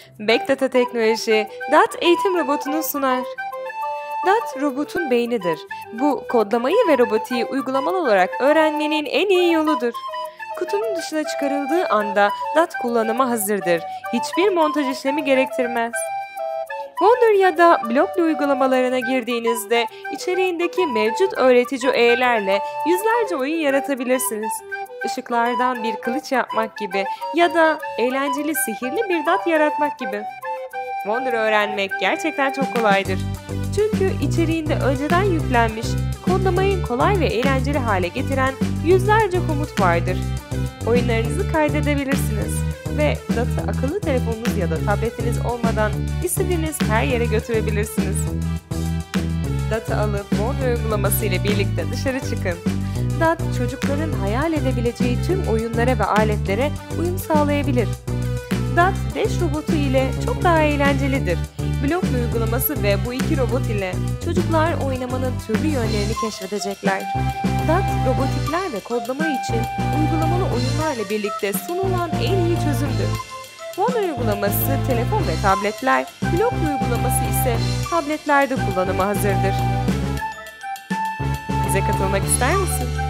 Backdata Teknoloji, DAT eğitim robotunu sunar. DAT robotun beynidir. Bu kodlamayı ve robotiği uygulamalı olarak öğrenmenin en iyi yoludur. Kutunun dışına çıkarıldığı anda DAT kullanıma hazırdır. Hiçbir montaj işlemi gerektirmez. Wonder ya da Blockly uygulamalarına girdiğinizde içeriğindeki mevcut öğretici öğelerle yüzlerce oyun yaratabilirsiniz. Işıklardan bir kılıç yapmak gibi ya da eğlenceli sihirli bir DAT yaratmak gibi. Wonder öğrenmek gerçekten çok kolaydır. Çünkü içeriğinde önceden yüklenmiş, kodlamayı kolay ve eğlenceli hale getiren yüzlerce komut vardır. Oyunlarınızı kaydedebilirsiniz ve DAT'ı akıllı telefonunuz ya da tabletiniz olmadan istediğiniz her yere götürebilirsiniz. DAT'ı alıp Wonder uygulaması ile birlikte dışarı çıkın. DAT, çocukların hayal edebileceği tüm oyunlara ve aletlere uyum sağlayabilir. DAT, Dash robotu ile çok daha eğlencelidir. Blockly uygulaması ve bu iki robot ile çocuklar oynamanın türlü yönlerini keşfedecekler. DAT, robotikler ve kodlama için uygulamalı oyunlarla birlikte sunulan en iyi çözümdür. Wonder uygulaması telefon ve tabletler, Blockly uygulaması ise tabletlerde kullanıma hazırdır. Bize katılmak ister misin?